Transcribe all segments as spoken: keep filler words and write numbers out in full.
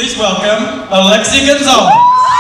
Please welcome Alexi Gonzalez.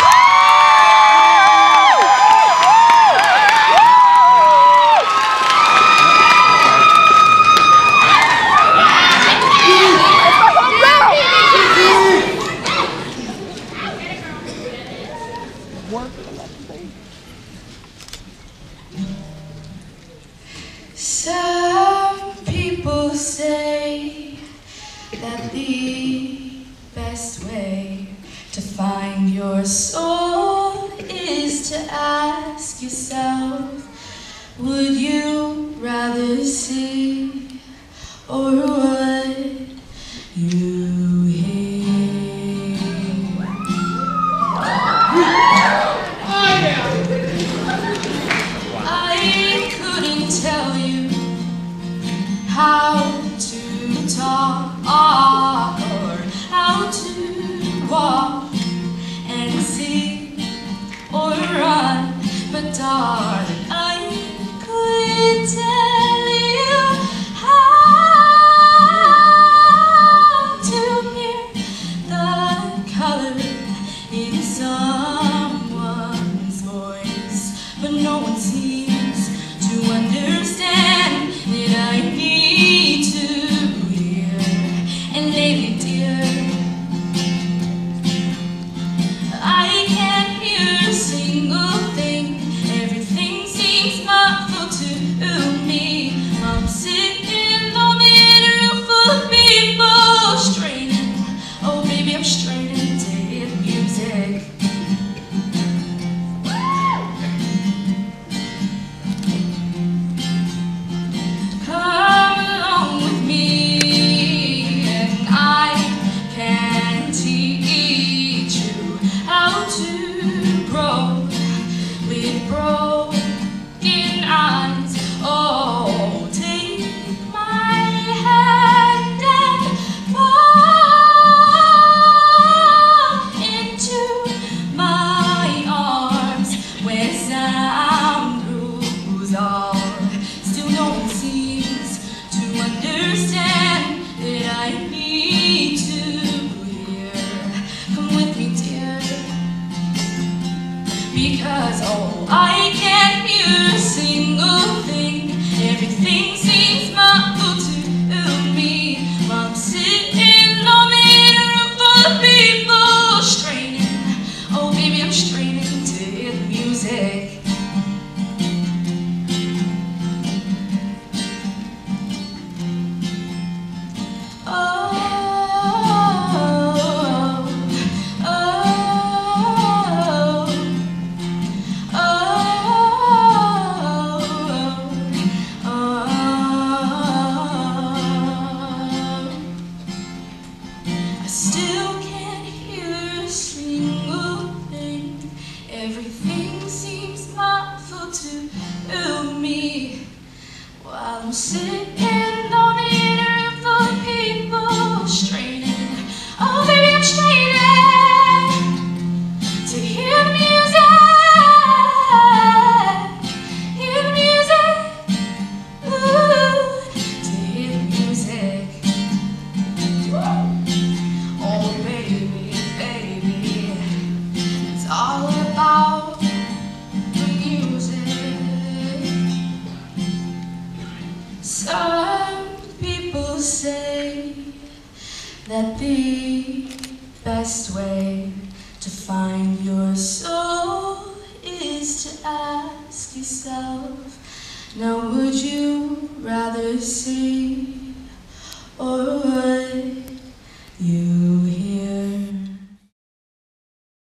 Some people say that the best way to find your soul is to ask yourself, would you rather see or would you hear? I couldn't tell you how to talk or how to walk and see or run, but darling, I could tell you how to hear the color in someone's voice, but no one seems to understand that I need to hear. And lately, dear, I can't hear a single thing. Everything seems muffled to me. I'm sitting on the roof full of people straining. Oh baby, I'm straining to hit music. Broken eyes, oh, take my hand and fall into my arms where sound rules all. Still no one seems to understand that I need to hear. Come with me, dear, because oh, I can't hear a single thing. Everything seems muffled to me. I'm sitting on the roof full of people straining. Oh baby, I'm straining to hear the music. Oh. Still can't hear a single thing. Everything seems muffled to me while I'm sitting on the inner roof of people straining. Oh baby, I'm straining to hear the music, hear the music, ooh, to hear the music. Oh baby, baby, it's all about the music. Some people say that the best way to find your soul is to ask yourself, now would you rather see or would